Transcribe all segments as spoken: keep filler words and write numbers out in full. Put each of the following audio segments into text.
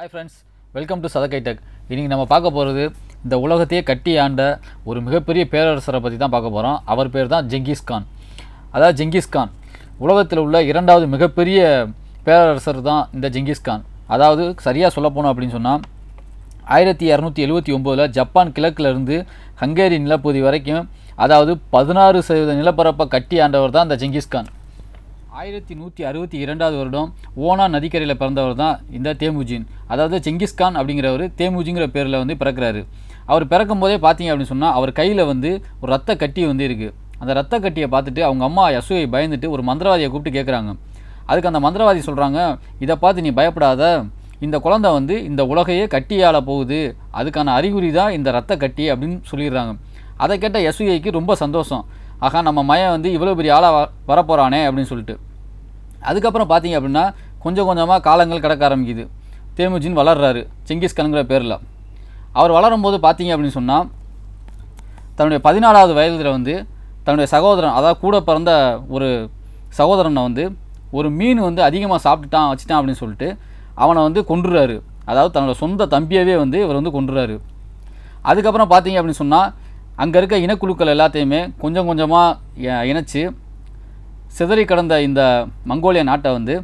Hi friends, welcome to Sathakitech. இன்னைக்கு நம்ம பார்க்க போறது இந்த உலகத்தையே கட்டி ஆண்ட ஒரு மிகப்பெரிய பேரரசரை பத்தி தான் பார்க்க போறோம். அவர் பேர் தான் Genghis Khan. அதாவது Genghis Khan உலகத்தில் உள்ள இரண்டாவது மிகப்பெரிய பேரரசர் தான் இந்த Genghis Khan. அதாவது சரியா சொல்ல போனோம் அப்படினு சொன்னா ஆயிரத்து இருநூற்று எழுபத்தி ஒன்பது ல ஜப்பான் கிழக்குல இருந்து ஹங்கேரி நிலப்பகுதி வரைக்கும் அதாவது பதினாறு சதவீத நிலப்பரப்பை கட்டி ஆண்டவர் தான் இந்த Genghis Khan. ஆயிரத்து நூற்று அறுபத்தி இரண்டாவது வருடம் ஓனா நதிக்கரையில் பிறந்தவர் தான் இந்த தேமுஜின். அதாவது Genghis Khan அப்படிங்கிறவர் தேமுஜிங்கிற பேரில் வந்து பிறக்கிறாரு. அவர் பிறக்கும் போதே பார்த்தீங்க அப்படின்னு சொன்னால் அவர் கையில் வந்து ஒரு ரத்த கட்டி வந்து இருக்குது. அந்த ரத்த கட்டியை பார்த்துட்டு அவங்க அம்மா யசுவை பயந்துட்டு ஒரு மந்திரவாதியை கூப்பிட்டு கேட்குறாங்க. அதுக்கு அந்த மந்திரவாதி சொல்கிறாங்க, இதை பார்த்து நீ பயப்படாத, இந்த குழந்தை வந்து இந்த உலகையே கட்டியாள போகுது, அதுக்கான அறிகுறி தான் இந்த ரத்த கட்டி அப்படின்னு சொல்லிடுறாங்க. அதை கேட்ட யசுகைக்கு ரொம்ப சந்தோஷம். ஆகா நம்ம மையன் வந்து இவ்வளோ பெரிய ஆளாக வரப்போகிறானே அப்படின்னு சொல்லிட்டு. அதுக்கப்புறம் பார்த்தீங்க அப்படின்னா கொஞ்சம் கொஞ்சமாக காலங்கள் கடக்க ஆரம்பிக்குது. தேமுஜின் வளர்றாரு Genghis Khanங்கிற பேரில். அவர் வளரும்போது பார்த்தீங்க அப்படின்னு சொன்னால் தன்னுடைய பதினாலாவது வயதில் வந்து தன்னுடைய சகோதரன், அதாவது கூட பிறந்த ஒரு சகோதரனை வந்து ஒரு மீன் வந்து அதிகமாக சாப்பிட்டுட்டான் வச்சுட்டான் அப்படின்னு சொல்லிட்டு அவனை வந்து கொன்றுறாரு. அதாவது தன்னோட சொந்த தம்பியவே வந்து இவர் வந்து கொன்றுறாரு. அதுக்கப்புறம் பார்த்தீங்க அப்படின்னு சொன்னால் அங்கே இருக்க இனக்குழுக்கள் எல்லாத்தையுமே கொஞ்சம் கொஞ்சமாக இணைச்சி சிதறி கடந்த இந்த மங்கோலியா நாட்டை வந்து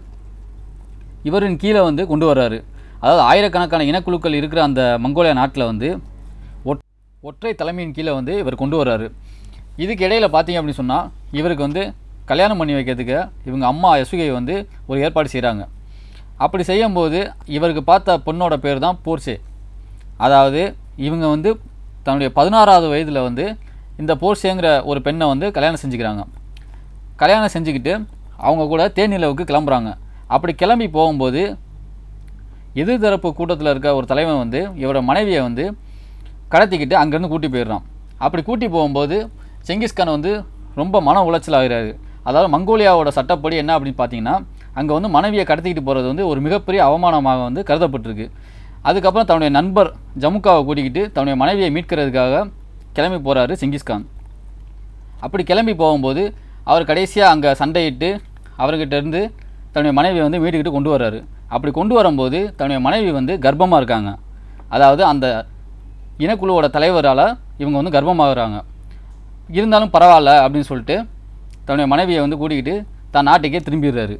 இவரின் கீழே வந்து கொண்டு வர்றாரு. அதாவது ஆயிரக்கணக்கான இனக்குழுக்கள் இருக்கிற அந்த மங்கோலியா நாட்டில் வந்து ஒட் ஒற்றை தலைமையின் கீழே வந்து இவர் கொண்டு வர்றாரு. இதுக்கு இடையில் பார்த்தீங்க அப்படின்னு சொன்னால் இவருக்கு வந்து கல்யாணம் பண்ணி வைக்கிறதுக்கு இவங்க அம்மா யசுகை வந்து ஒரு ஏற்பாடு செய்கிறாங்க. அப்படி செய்யும்போது இவருக்கு பார்த்த பொண்ணோட பேர் தான் போர்ச்சே. அதாவது இவங்க வந்து தன்னுடைய பதினாறாவது வயதில் வந்து இந்த போர்ச்சேங்கிற ஒரு பெண்ணை வந்து கல்யாணம் செஞ்சுக்கிறாங்க. கல்யாணம் செஞ்சுக்கிட்டு அவங்க கூட தேனிலவுக்கு கிளம்புறாங்க. அப்படி கிளம்பி போகும்போது எதிர்தரப்பு கூட்டத்தில் இருக்க ஒரு தலைவன் வந்து இவரோட மனைவியை வந்து கடத்திக்கிட்டு அங்கேருந்து கூட்டி போயிடுறான். அப்படி கூட்டி போகும்போது Genghis Khan வந்து ரொம்ப மன உளைச்சல் ஆகிறாரு. அதாவது மங்கோலியாவோட சட்டப்படி என்ன அப்படின்னு பார்த்தீங்கன்னா அங்கே வந்து மனைவியை கடத்திக்கிட்டு போகிறது வந்து ஒரு மிகப்பெரிய அவமானமாக வந்து கருதப்பட்டிருக்கு. அதுக்கப்புறம் தன்னுடைய நண்பர் ஜமுக்காவை கூட்டிக்கிட்டு தன்னுடைய மனைவியை மீட்கிறதுக்காக கிளம்பி போகிறாரு Genghis Khan. அப்படி கிளம்பி போகும்போது அவர் கடைசியாக அங்கே சண்டையிட்டு அவர்கிட்ட இருந்து தன்னுடைய மனைவியை வந்து மீட்டுக்கிட்டு கொண்டு வர்றாரு. அப்படி கொண்டு வரும்போது தன்னுடைய மனைவி வந்து கர்ப்பமாக இருக்காங்க. அதாவது அந்த இனக்குழுவோட தலைவரால் இவங்க வந்து கர்ப்பமாகறாங்க. இருந்தாலும் பரவாயில்ல அப்படின்னு சொல்லிட்டு தன்னுடைய மனைவியை வந்து கூட்டிக்கிட்டு தன் நாட்டுக்கே திரும்பிடுறாரு.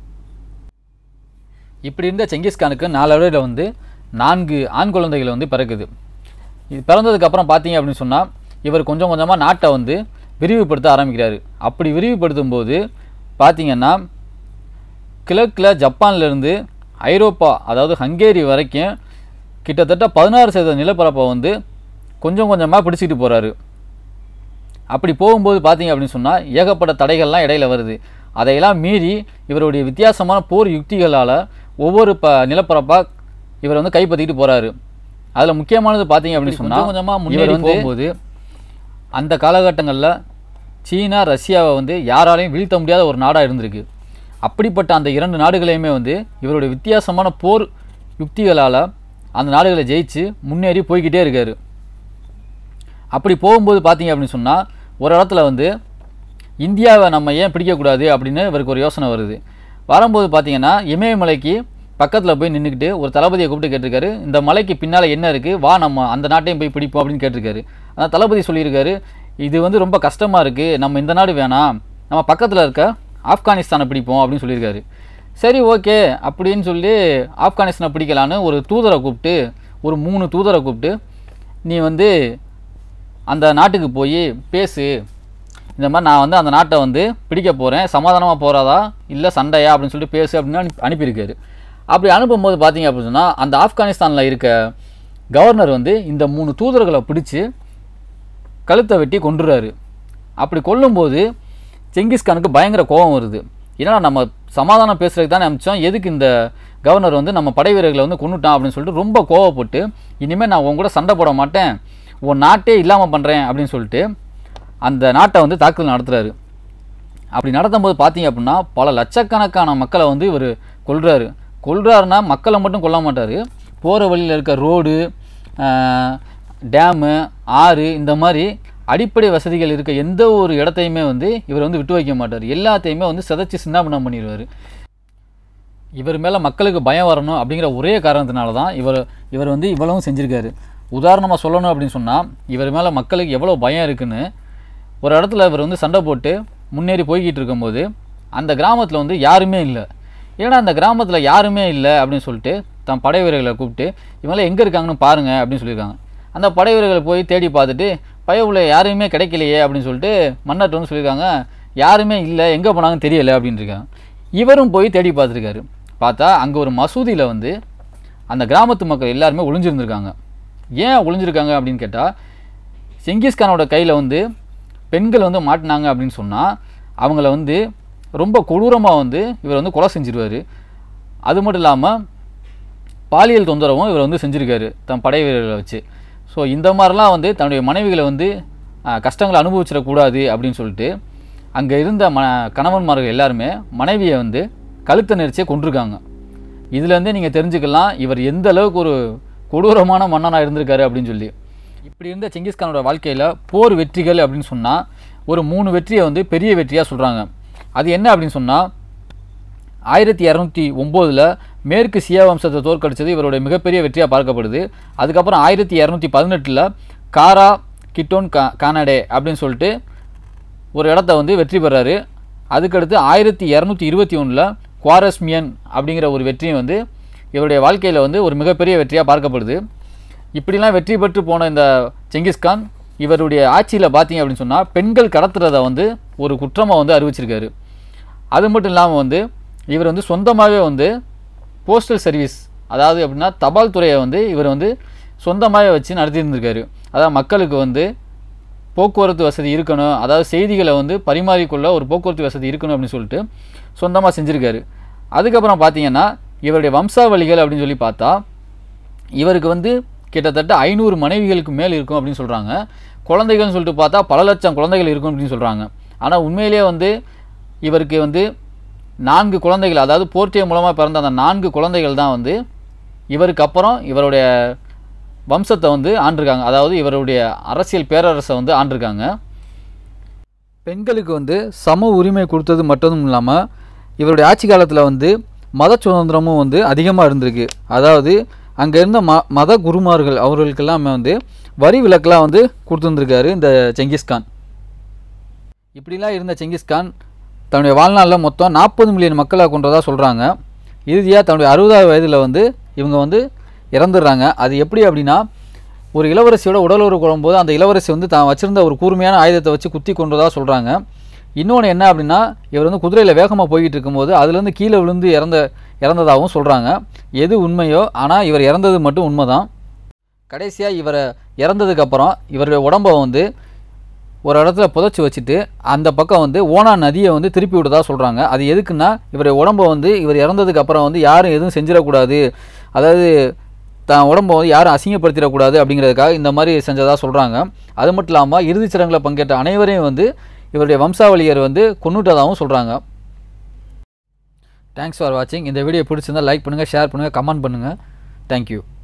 இப்படி இருந்த Genghis Khanக்கு நாளடைவில் வந்து நான்கு ஆண் குழந்தைகள் வந்து பிறக்குது. இது பிறந்ததுக்கப்புறம் பார்த்தீங்க அப்படின்னு சொன்னால் இவர் கொஞ்சம் கொஞ்சமாக நாட்டை வந்து விரிவுபடுத்த ஆரம்பிக்கிறாரு. அப்படி விரிவுபடுத்தும் போது பார்த்தீங்கன்னா கிழக்கில் ஜப்பான்லேருந்து ஐரோப்பா அதாவது ஹங்கேரி வரைக்கும் கிட்டத்தட்ட பதினாறு சதவீத நிலப்பரப்பை வந்து கொஞ்சம் கொஞ்சமாக பிடிச்சிட்டு போகிறாரு. அப்படி போகும்போது பார்த்தீங்க அப்படின்னு சொன்னால் ஏகப்பட்ட தடைகள்லாம் இடையில வருது. அதையெல்லாம் மீறி இவருடைய வித்தியாசமான போர் யுக்திகளால் ஒவ்வொரு ப நிலப்பரப்பாக இவர் வந்து கைப்பற்றிட்டு போகிறாரு. அதில் முக்கியமானது பார்த்தீங்க அப்படின்னு சொன்னால் கொஞ்சமாக முன்னேறி போகும்போது அந்த காலகட்டங்களில் சீனா ரஷ்யாவை வந்து யாராலையும் வீழ்த்த முடியாத ஒரு நாடாக இருந்திருக்கு. அப்படிப்பட்ட அந்த இரண்டு நாடுகளையுமே வந்து இவருடைய வித்தியாசமான போர் யுக்திகளால் அந்த நாடுகளை ஜெயிச்சு முன்னேறி போய்கிட்டே இருக்கார். அப்படி போகும்போது பார்த்தீங்க அப்படின்னு சொன்னால் ஒரு இடத்துல வந்து இந்தியாவை நம்ம ஏன் பிடிக்கக்கூடாது அப்படின்னு இவருக்கு ஒரு யோசனை வருது. வரும்போது பார்த்தீங்கன்னா இமயமலைக்கு பக்கத்தில் போய் நின்றுக்கிட்டு ஒரு தளபதியை கூப்பிட்டு கேட்டிருக்காரு, இந்த மலைக்கு பின்னால் என்ன இருக்குது, வா நம்ம அந்த நாட்டையும் போய் பிடிப்போம் அப்படின்னு கேட்டிருக்காரு. அந்த தளபதி சொல்லியிருக்காரு, இது வந்து ரொம்ப கஷ்டமாக இருக்குது, நம்ம இந்த நாடு வேணாம், நம்ம பக்கத்தில் இருக்க ஆப்கானிஸ்தானை பிடிப்போம் அப்படின்னு சொல்லியிருக்காரு. சரி ஓகே அப்படின்னு சொல்லி ஆப்கானிஸ்தானை பிடிக்கலான்னு ஒரு தூதரை கூப்பிட்டு ஒரு மூணு தூதரை கூப்பிட்டு நீ வந்து அந்த நாட்டுக்கு போய் பேசு, இந்த மாதிரி நான் வந்து அந்த நாட்டை வந்து பிடிக்க போகிறேன், சமாதானமாக போகிறதா இல்லை சண்டையா அப்படின்னு சொல்லிட்டு பேசு அப்படின்னு அனுப்பி அனுப்பியிருக்காரு. அப்படி அனுப்பும்போது பார்த்தீங்க அப்படின்னு சொன்னால் அந்த ஆப்கானிஸ்தானில் இருக்க கவர்னர் வந்து இந்த மூணு தூதர்களை பிடிச்சி கழுத்தை வெட்டி கொன்றுறாரு. அப்படி கொல்லும்போது Genghis Khanக்கு பயங்கர கோபம் வருது. ஏன்னா நம்ம சமாதானம் பேசுறதுக்கு தானே அனுப்பிச்சோம், எதுக்கு இந்த கவர்னர் வந்து நம்ம படை வீரர்களை வந்து கொண்டுட்டான் அப்படின்னு சொல்லிட்டு ரொம்ப கோவப்பட்டு இனிமேல் நான் உன் கூட சண்டை போட மாட்டேன், உன் நாட்டே இல்லாமல் பண்ணுறேன் அப்படின்னு சொல்லிட்டு அந்த நாட்டை வந்து தாக்குதல் நடத்துகிறாரு. அப்படி நடத்தும் போது பார்த்தீங்க அப்படின்னா பல லட்சக்கணக்கான மக்களை வந்து இவர் கொல்றாரு. கொல்றாருன்னா மக்களை மட்டும் கொல்ல மாட்டார், போகிற வழியில் இருக்க ரோடு, டேமு, ஆறு, இந்த மாதிரி அடிப்படை வசதிகள் இருக்க எந்த ஒரு இடத்தையுமே வந்து இவர் வந்து விட்டு வைக்க மாட்டார். எல்லாத்தையுமே வந்து சிதைச்சி சின்னாபின்னம் பண்ணிடுவார். இவர் மேலே மக்களுக்கு பயம் வரணும் அப்படிங்கிற ஒரே காரணத்தினால தான் இவர் இவர் வந்து இவ்வளவும் செஞ்சுருக்காரு. உதாரணமாக சொல்லணும் அப்படின்னு சொன்னால், இவர் மேலே மக்களுக்கு எவ்வளோ பயம் இருக்குன்னு ஒரு இடத்துல இவர் வந்து சண்டை போட்டு முன்னேறி போய்கிட்டு இருக்கும்போது அந்த கிராமத்தில் வந்து யாருமே இல்லை. ஏன்னா அந்த கிராமத்தில் யாருமே இல்லை அப்படின்னு சொல்லிட்டு தன் படை வீரர்களை கூப்பிட்டு இவங்களாம் எங்கே இருக்காங்கன்னு பாருங்கள் அப்படின்னு சொல்லியிருக்காங்க. அந்த படை வீரர்களை போய் தேடி பார்த்துட்டு பயவுள்ள யாருமே கிடைக்கலையே அப்படின்னு சொல்லிட்டு மன்னர்கிட்ட வந்து சொல்லியிருக்காங்க, யாருமே இல்லை, எங்கே போனாங்கன்னு தெரியலை அப்படின்னு இருக்காங்க. இவரும் போய் தேடி பார்த்துருக்காரு. பார்த்தா அங்கே ஒரு மசூதியில் வந்து அந்த கிராமத்து மக்கள் எல்லாருமே ஒளிஞ்சிருந்துருக்காங்க. ஏன் ஒளிஞ்சிருக்காங்க அப்படின்னு கேட்டால், செங்கிஸ்கானோட கையில் வந்து பெண்கள் வந்து மாட்டினாங்க அப்படின்னு சொன்னால் அவங்கள வந்து ரொம்ப கொடூரமாக வந்து இவர் வந்து கொலை செஞ்சிருவார். அது மட்டும் இல்லாமல் பாலியல் தொந்தரவும் இவர் வந்து செஞ்சுருக்காரு தன் படை வீரர்களை வச்சு. ஸோ இந்த மாதிரிலாம் வந்து தன்னுடைய மனைவிகளை வந்து கஷ்டங்களை அனுபவிச்சிடக்கூடாது அப்படின்னு சொல்லிட்டு அங்கே இருந்த ம கணவன்மார்கள் எல்லாருமே மனைவியை வந்து கழுத்தை நெரிச்சே கொண்டிருக்காங்க. இதுலேருந்தே நீங்கள் தெரிஞ்சுக்கலாம் இவர் எந்த அளவுக்கு ஒரு கொடூரமான மன்னனாக இருந்திருக்காரு அப்படின்னு சொல்லி. இப்படி இருந்த செங்கிஸ்கானோட வாழ்க்கையில் போர் வெற்றிகள் அப்படின்னு சொன்னால் ஒரு மூணு வெற்றியை வந்து பெரிய வெற்றியாக சொல்கிறாங்க. அது என்ன அப்படின்னு சொன்னால், ஆயிரத்தி இரநூத்தி ஒம்போதில் மேற்கு சியா வம்சத்தை தோற்கடித்தது இவருடைய மிகப்பெரிய வெற்றியாக பார்க்கப்படுது. அதுக்கப்புறம் ஆயிரத்தி இரநூத்தி பதினெட்டில் காரா கிட்டோன் கா கானடே அப்படின்னு சொல்லிட்டு ஒரு இடத்த வந்து வெற்றி பெறாரு. அதுக்கடுத்து ஆயிரத்தி இரநூத்தி இருபத்தி ஒன்றில் குவாரஸ்மியன் அப்படிங்கிற ஒரு வெற்றியும் வந்து இவருடைய வாழ்க்கையில் வந்து ஒரு மிகப்பெரிய வெற்றியாக பார்க்கப்படுது. இப்படிலாம் வெற்றி பெற்று போன இந்த செங்கிஸ்கான் இவருடைய ஆட்சியில் பார்த்தீங்க அப்படின்னு சொன்னால் பெண்கள் கடத்துறதை வந்து ஒரு குற்றமாக வந்து அறிவிச்சிருக்காரு. அது மட்டும் இல்லாமல் வந்து இவர் வந்து சொந்தமாகவே வந்து போஸ்டல் சர்வீஸ், அதாவது அப்படின்னா தபால் துறையை வந்து இவர் வந்து சொந்தமாகவே வச்சு நடத்தியிருந்திருக்காரு. அதாவது மக்களுக்கு வந்து போக்குவரத்து வசதி இருக்கணும், அதாவது செய்திகளை வந்து பரிமாறிக்கொள்ள ஒரு போக்குவரத்து வசதி இருக்கணும் அப்படின்னு சொல்லிட்டு சொந்தமாக செஞ்சுருக்காரு. அதுக்கப்புறம் பார்த்தீங்கன்னா இவருடைய வம்சாவளிகள் அப்படின்னு சொல்லி பார்த்தா இவருக்கு வந்து கிட்டத்தட்ட ஐநூறு மனைவிகளுக்கு மேல் இருக்கும் அப்படின்னு சொல்கிறாங்க. குழந்தைகள்னு சொல்லிட்டு பார்த்தா பல லட்சம் குழந்தைகள் இருக்கும் அப்படின்னு சொல்கிறாங்க. ஆனால் உண்மையிலே வந்து இவருக்கு வந்து நான்கு குழந்தைகள், அதாவது போர்ட்டிய மூலமாக பிறந்த அந்த நான்கு குழந்தைகள் தான் வந்து இவருக்கு அப்புறம் இவருடைய வம்சத்தை வந்து ஆண்டிருக்காங்க, அதாவது இவருடைய அரசியல் பேரரசை வந்து ஆண்டிருக்காங்க. பெண்களுக்கு வந்து சம உரிமை கொடுத்தது மட்டும் இல்லாமல் இவருடைய ஆட்சி காலத்தில் வந்து மத சுதந்திரமும் வந்து அதிகமாக இருந்திருக்கு. அதாவது அங்கே இருந்த ம மத குருமார்கள் அவர்களுக்கெல்லாமே வந்து வரி விலக்கெல்லாம் வந்து கொடுத்துருந்துருக்காரு இந்த செங்கிஸ்கான். இப்படிலாம் இருந்த செங்கிஸ்கான் தன்னுடைய வாழ்நாளில் மொத்தம் நாற்பது மில்லியன் மக்களாக கொண்டதாக சொல்கிறாங்க. இறுதியாக தன்னுடைய அறுபதாவது வயதில் வந்து இவங்க வந்து இறந்துடுறாங்க. அது எப்படி அப்படின்னா, ஒரு இளவரசியோட உடலுறவு கொள்ளும்போது அந்த இளவரசி வந்து தான் வச்சுருந்த ஒரு கூர்மையான ஆயுதத்தை வச்சு குத்தி கொண்டதாக சொல்கிறாங்க. இன்னொன்று என்ன அப்படின்னா, இவர் வந்து குதிரையில் வேகமாக போய்கிட்டு இருக்கும்போது அதுலேருந்து கீழே விழுந்து இறந்த இறந்ததாகவும் சொல்கிறாங்க. எது உண்மையோ, ஆனால் இவர் இறந்தது மட்டும் உண்மை தான். கடைசியாக இவரை இறந்ததுக்கப்புறம் இவருடைய உடம்பை வந்து ஒரு இடத்துல புதைச்சி வச்சுட்டு அந்த பக்கம் வந்து ஓனா நதியை வந்து திருப்பி விட்டதாக சொல்கிறாங்க. அது எதுக்குன்னா, இவருடைய உடம்பை வந்து இவர் இறந்ததுக்கு அப்புறம் வந்து யாரும் எதுவும் செஞ்சிடக்கூடாது, அதாவது தான் உடம்பை வந்து யாரும் அசிங்கப்படுத்திடக்கூடாது அப்படிங்கிறதுக்காக இந்த மாதிரி செஞ்சதாக சொல்கிறாங்க. அது மட்டும் இல்லாமல் இறுதிச் சடங்கில் பங்கேற்ற அனைவரையும் வந்து இவருடைய வம்சாவளியர் வந்து கொன்னுட்டதாகவும் சொல்கிறாங்க. தேங்க்ஸ் ஃபார் வாட்சிங். இந்த வீடியோ பிடிச்சிருந்தால் லைக் பண்ணுங்கள், ஷேர் பண்ணுங்கள், கமெண்ட் பண்ணுங்கள். தேங்க்யூ.